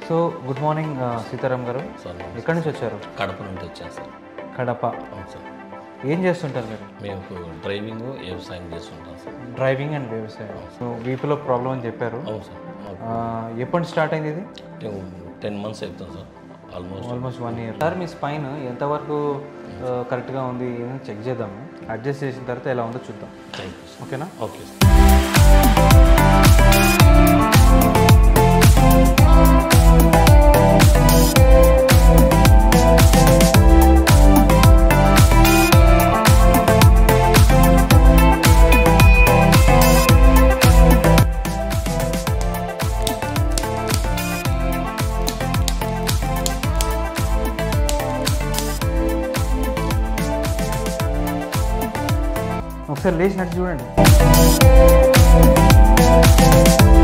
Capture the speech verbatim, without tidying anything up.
So good morning Sitaram గారు. ఎక్కడి నుంచి వచ్చారు? కడప నుండి వచ్చాను సార్. కడప. అవును సార్. ఏం చేస్తుంటారు మీరు? మేము డ్రైవింగ్ వ్యవసాయం చేస్తుంటాం సార్. డ్రైవింగ్ అండ్ వ్యవసాయం. సో వీపులో ప్రాబ్లం అని చెప్పారు. అవును సార్. ఎప్పుడు స్టార్ట్ అయింది ఇది? టెన్ మంత్స్ అవుతుంది sir. Almost almost one year. Sir మీ స్పైన్ ఎంతవరకు కరెక్ట్గా ఉంది చెక్ చేద్దాము. అడ్జస్ట్ చేసిన తర్వాత ఎలా ఉందో చూద్దాం. Thank you. ఓకేనా? Okay sir. ఒకసారి లేచి నడిచి చూడండి.